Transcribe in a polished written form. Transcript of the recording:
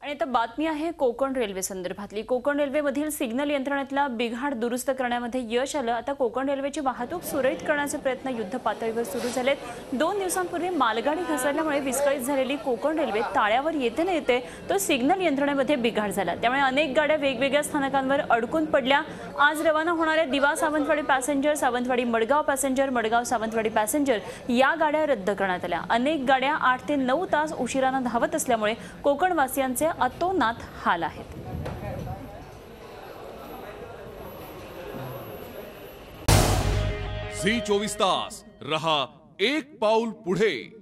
आणि आता बातमी आहे कोकण रेल्वे संदर्भातली। कोकण रेल्वेमधील सिग्नल यंत्रणेतला बिघाड दुरुस्त करण्यामध्ये यश आलं। आता कोकण रेल्वेची वाहतूक सुरळीत करण्याचे प्रयत्न युद्ध पातळीवर सुरू झालेत। 2 दिवसांपूर्वी मालगाडी घसरल्यामुळे विस्कळीत झालेली कोकण रेल्वे ताळ्यावर येते न येते तो सिग्नल यंत्रणेमध्ये बिघाड झाला। त्यामुळे अनेक गाड्या वेगवेगळ्या स्थानकांवर अडकून पडल्या। आज रवाना होणाऱ्या Diva Sawantwadi passenger, Sawantwadi Madgaon passenger, Madgaon Sawantwadi passenger या गाड्या रद्द करण्यात आल्या। अनेक गाड्या 8 ते 9 तास उशिराने धावत असल्यामुळे कोकणवासियांचे अतोनात हाल आहेत। झी 24 तास रहा एक पाऊल पुढे।